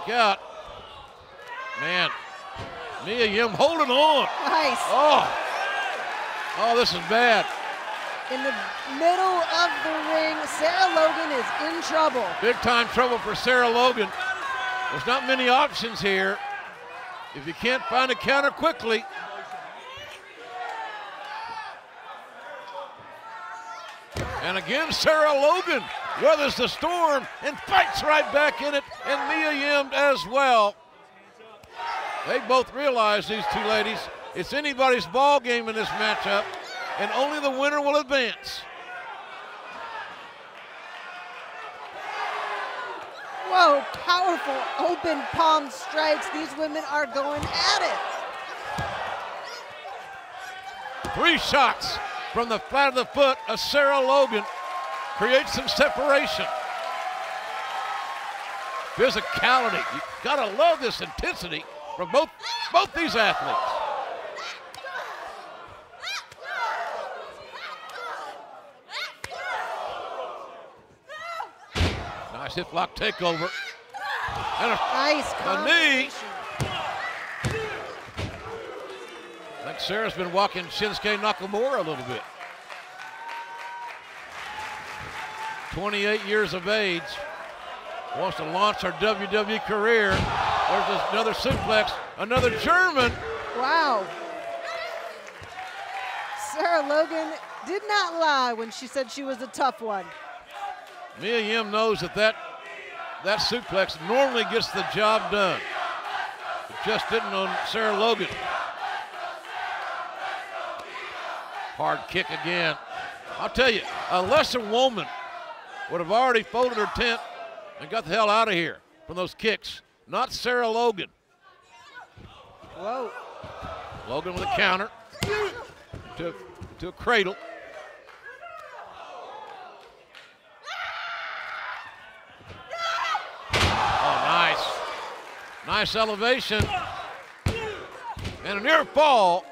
Look out. Man, Mia Yim holding on. Nice. Oh, this is bad. In the middle of the ring, Sarah Logan is in trouble. Big time trouble for Sarah Logan. There's not many options here. If you can't find a counter quickly. And again, Sarah Logan weathers the storm and fights right back in it, and Mia Yim as well. They both realize, these two ladies, it's anybody's ball game in this matchup, and only the winner will advance. Whoa, powerful open palm strikes. These women are going at it. 3 shots from the flat of the foot of Sarah Logan creates some separation. Physicality, you gotta love this intensity from both these athletes. Nice hip lock takeover. And Nice a knee. combination. I think Sarah's been walking Shinsuke Nakamura a little bit. 28 years of age. Wants to launch her WWE career. There's another suplex, another German. Wow. Sarah Logan did not lie when she said she was a tough one. Mia Yim knows that suplex normally gets the job done. It just didn't on Sarah Logan. Hard kick again. I'll tell you, a lesser woman would have already folded her tent and got the hell out of here from those kicks. Not Sarah Logan. Whoa. Logan with a counter to a cradle. Oh, nice. Nice elevation. And a near fall.